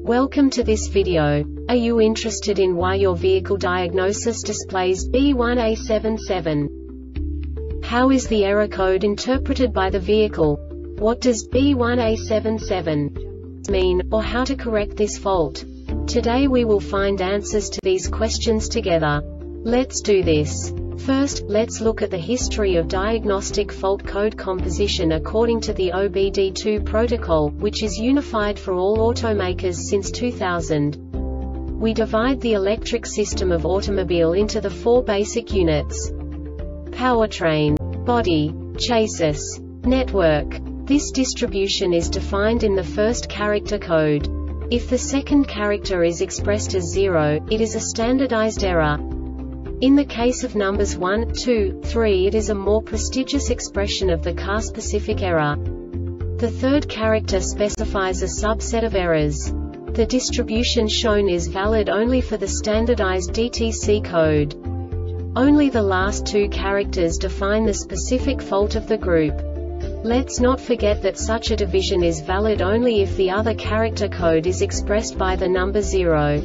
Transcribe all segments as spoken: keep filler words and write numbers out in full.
Welcome to this video. Are you interested in why your vehicle diagnosis displays B one A seven seven? How is the error code interpreted by the vehicle? What does B one A seven seven mean, or how to correct this fault? Today we will find answers to these questions together. Let's do this. First, let's look at the history of diagnostic fault code composition according to the O B D two protocol, which is unified for all automakers since two thousand. We divide the electric system of automobile into the four basic units: powertrain, body, chassis, network. This distribution is defined in the first character code. If the second character is expressed as zero, it is a standardized error. In the case of numbers one, two, three, it is a more prestigious expression of the car-specific error. The third character specifies a subset of errors. The distribution shown is valid only for the standardized D T C code. Only the last two characters define the specific fault of the group. Let's not forget that such a division is valid only if the other character code is expressed by the number zero.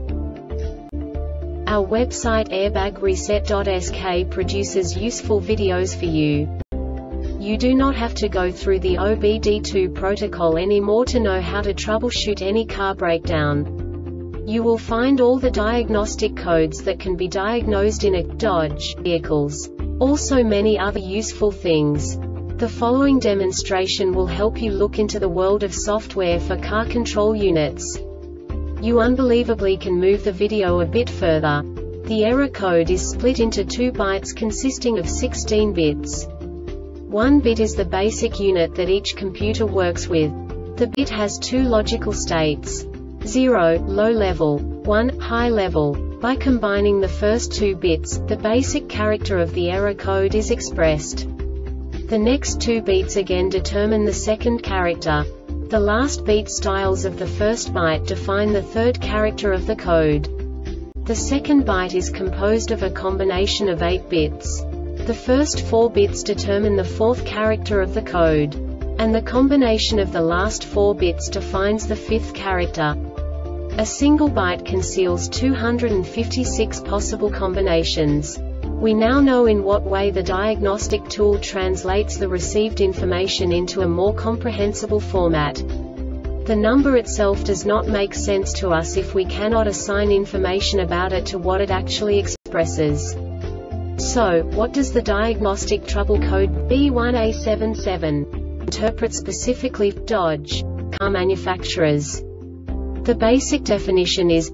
Our website airbag reset dot S K produces useful videos for you. You do not have to go through the O B D two protocol anymore to know how to troubleshoot any car breakdown. You will find all the diagnostic codes that can be diagnosed in a Dodge vehicles. Also many other useful things. The following demonstration will help you look into the world of software for car control units. You unbelievably can move the video a bit further. The error code is split into two bytes consisting of sixteen bits. One bit is the basic unit that each computer works with. The bit has two logical states: zero, low level, one, high level. By combining the first two bits, the basic character of the error code is expressed. The next two bits again determine the second character. The last beat styles of the first byte define the third character of the code. The second byte is composed of a combination of eight bits. The first four bits determine the fourth character of the code. And the combination of the last four bits defines the fifth character. A single byte conceals two hundred fifty-six possible combinations. We now know in what way the diagnostic tool translates the received information into a more comprehensible format. The number itself does not make sense to us if we cannot assign information about it to what it actually expresses. So, what does the diagnostic trouble code B one A seven seven interpret specifically for Dodge car manufacturers? The basic definition is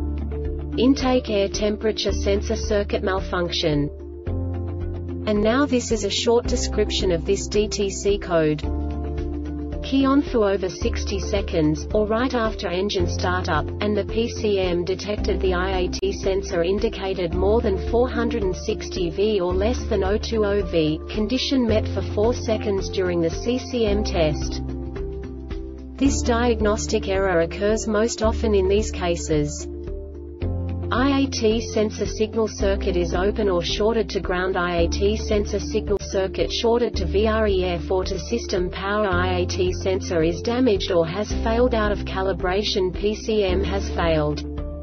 intake air temperature sensor circuit malfunction. And now this is a short description of this D T C code. Key on for over sixty seconds, or right after engine startup, and the P C M detected the I A T sensor indicated more than four hundred sixty volts or less than zero point two zero volts, condition met for four seconds during the C C M test. This diagnostic error occurs most often in these cases: I A T sensor signal circuit is open or shorted to ground. I A T sensor signal circuit shorted to V R E F or to system power. I A T sensor is damaged or has failed out of calibration. P C M has failed.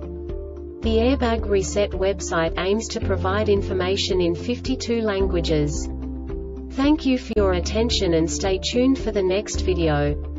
The Airbag Reset website aims to provide information in fifty-two languages. Thank you for your attention and stay tuned for the next video.